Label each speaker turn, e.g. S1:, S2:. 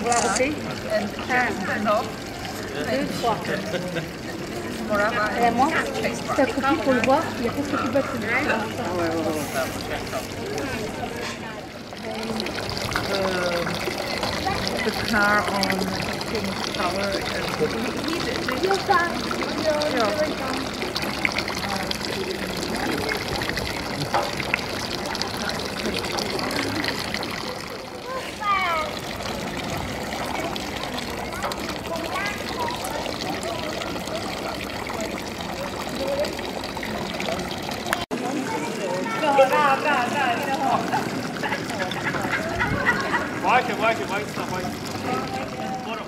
S1: Okay.
S2: Un,
S1: Non.
S2: deux, trois.
S1: Morava.
S2: Et moi, ta copie pour le voir, il y a presque plus de batterie.
S1: The car on King's Tower.
S3: Vai, stop, vai. Bora.